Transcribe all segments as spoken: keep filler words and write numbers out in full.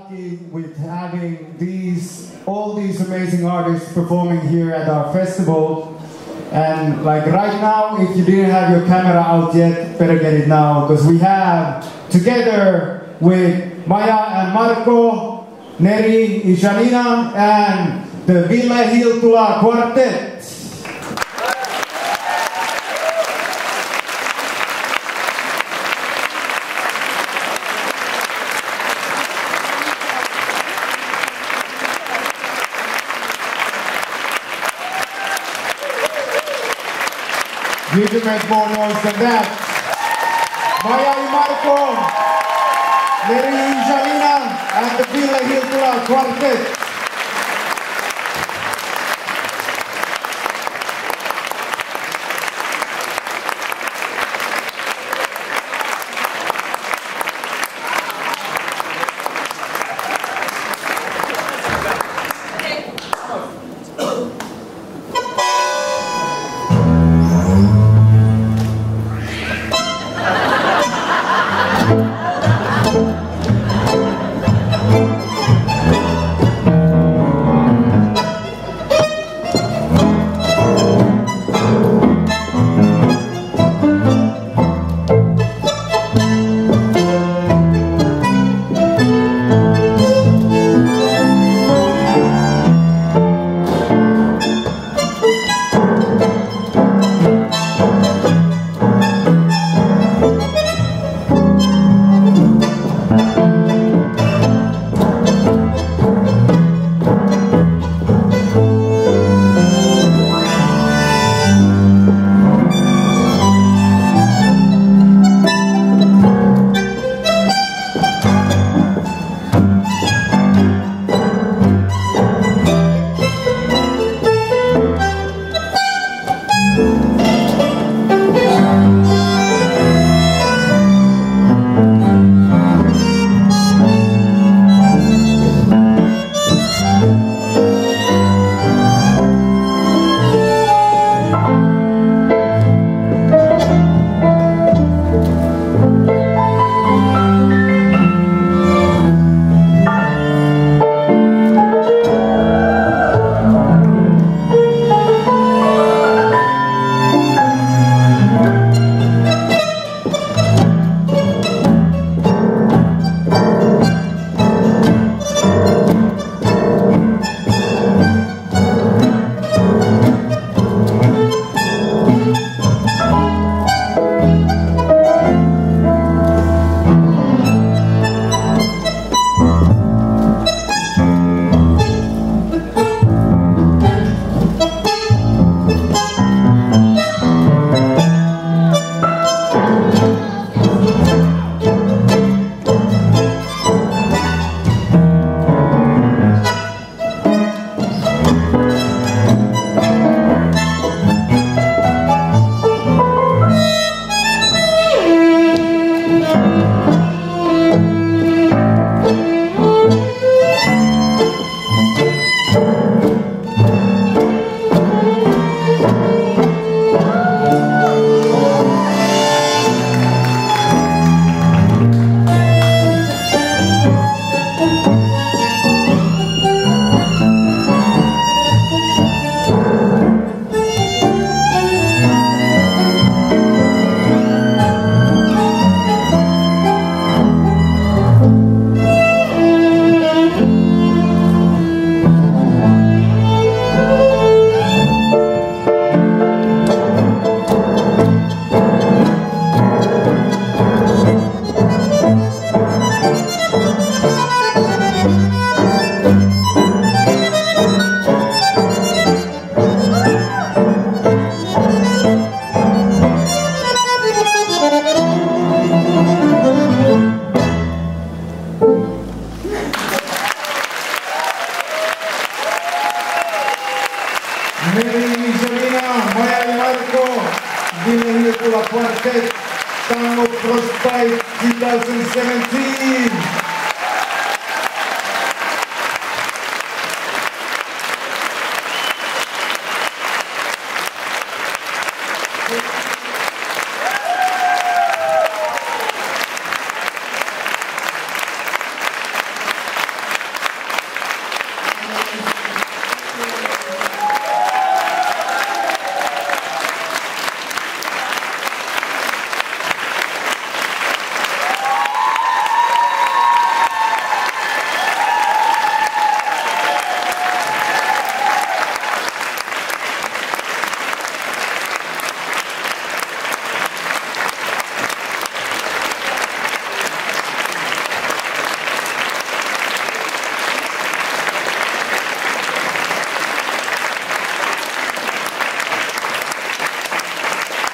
lucky with having these, all these amazing artists performing here at our festival. And like right now, if you didn't have your camera out yet, better get it now, because we have, together with Maya and Marco, Neri, Janina, and the Ville Hiltula Quartet. You can make more noise than that. Maya y Marco, Neri y Janina, and the Ville Hiltula Quartet. Neri, Janina, Maya y Marco, Ville Hiltula Quartet, Tango Frostbite twenty seventeen.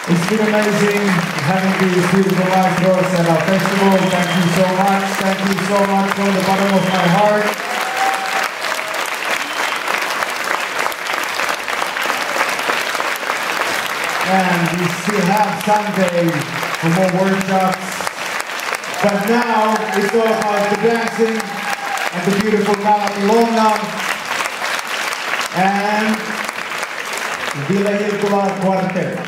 It's been amazing having these beautiful maestros at our festival. Thank you so much. Thank you so much from the bottom of my heart. And we still have Sunday for more workshops. But now it's all about the dancing and the beautiful Kala Milonga and Ville Hiltula Quartet.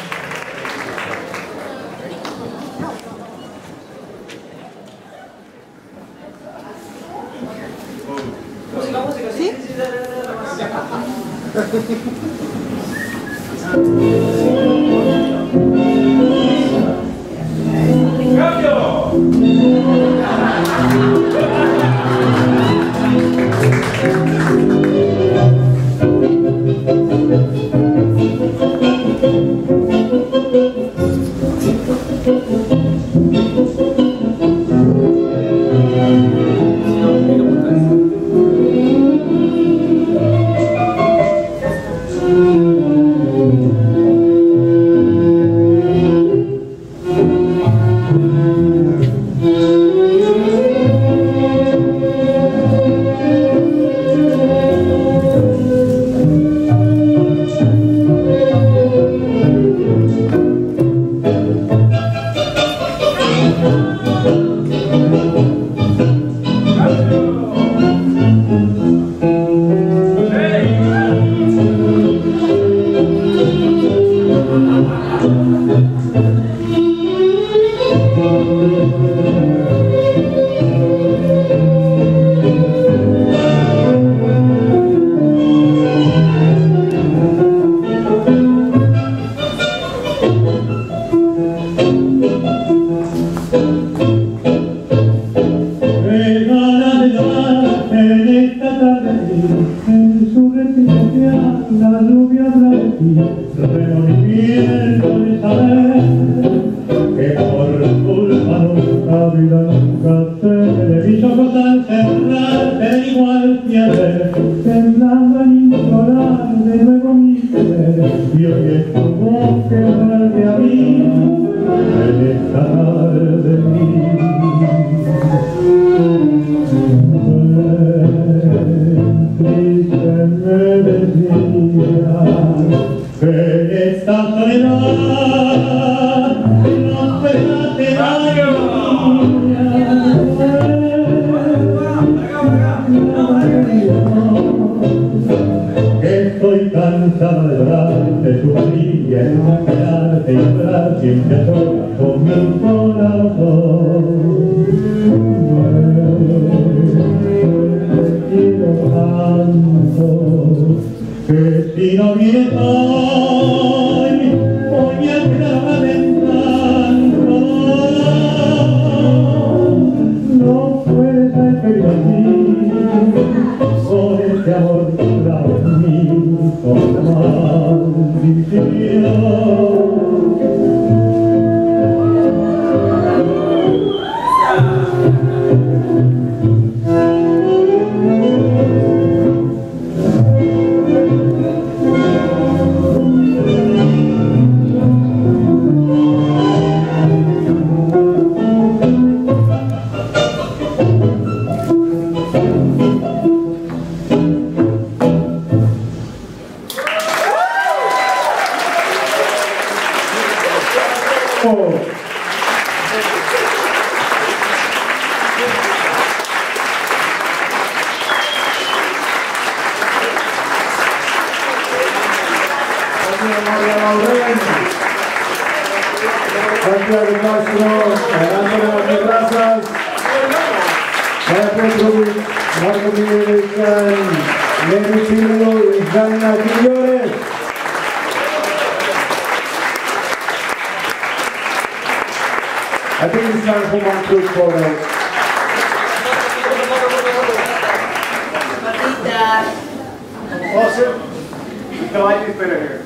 I think it's time for one group photo. Awesome. No, I do better here.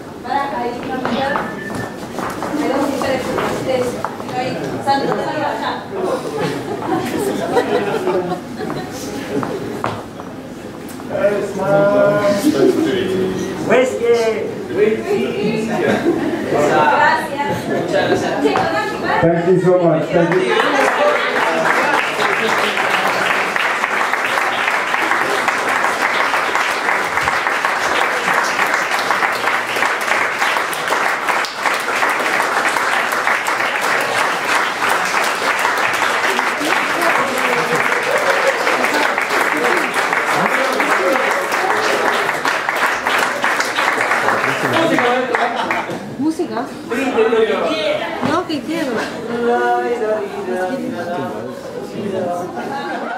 Hey, smile. Whiskey. Whiskey. Gracias. Thank you so much. Thank you. ¿Música? No, que quiero.